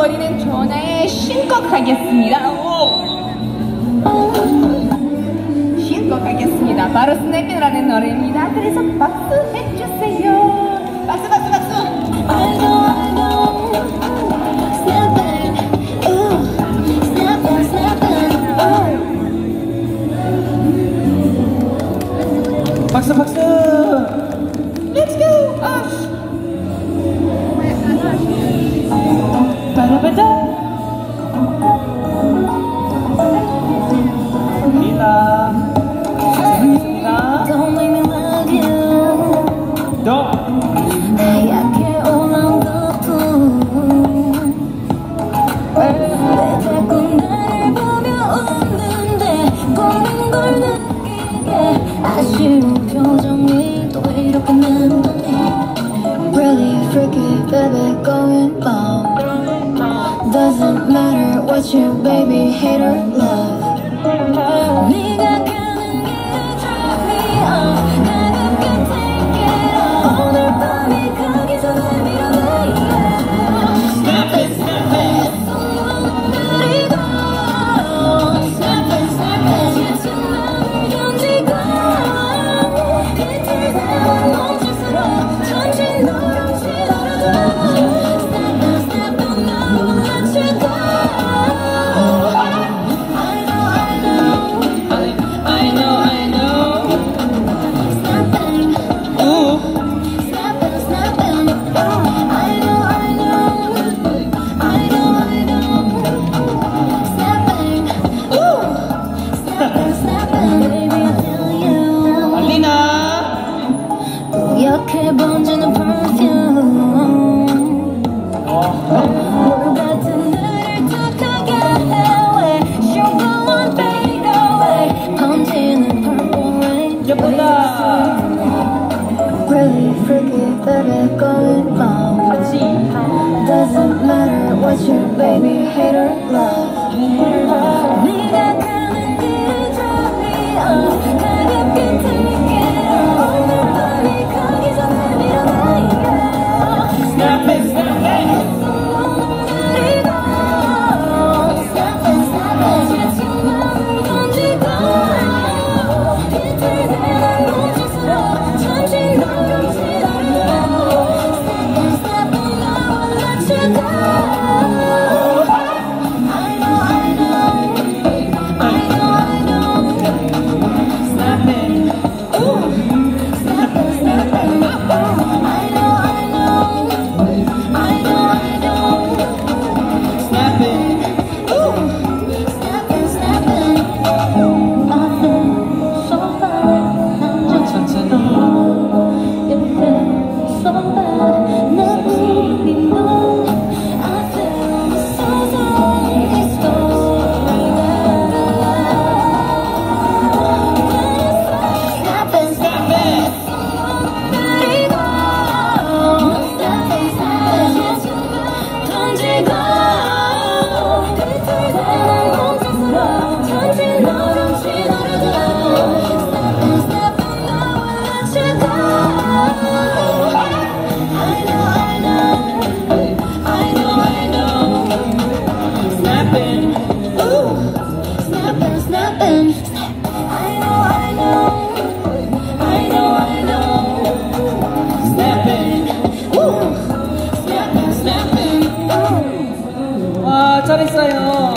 두근거리는 전화에 신곡 하겠습니다. 신곡 하겠습니다. 바로 스냅이라는 노래입니다. 그래서 박수 해주세요. 박수 박수 박수. I know I know. Snapping, ooh, snapping, snapping, oh. 박수 박수. Let's go. 바라바다. 리나. Don't make me love you. Don't. 하얗게 올라오고 왜 자꾸 나를 보며 웃는데 보는 걸 느끼게 아쉬운 표정이 또 왜 이렇게 남더니 Really freaky baby going long Doesn't matter what you baby hate or love 네가 가는 길에 drop me off 가볍게 take it off 오늘 밤이 가기 전에 밀어내 Snap it, snap it 손으로 Snap it, snap it 지친 마음을 견디고 비틀대는 몸짓으로 전진 너랑 지나려도 Snap it, snap it now let you go 이렇게 번지는 perfume 물 같은 나를 툭하게 해 Sugar won't fade away 번지는 purple rain 예쁘다. Really freaky baby going long Doesn't matter what you baby hate or love 네가 가는 길에 drop me off 가볍게 take it off 오늘 밤이 가기 전에 밀어내 Snap it, snap it. Snap it, snap it 지친 마음을 던지고 비틀대는 몸짓으로 잠시 너를 지나려 Snap it, snap it now I'll let you go I know, I know I know, I know Snap it. Ooh, snap it, snap it I know, I know I know, I know Snap it. Ooh, snap it, snap it I feel so bad 난 천천히. You feel so bad 내 몸이 너 I feel so sad It's going down Snap it, snap it 그리고 Snap it, snap it 던지고 비틀대는 몸짓으로 잠시 너랑 지나려도 Snap it, snap it now I'll let you go I know, I know I know, I know Snap it. Ooh, snap it, snap it I know, I know I know, I know Snap it. Ooh, snap it, snap it 와, 잘했어요.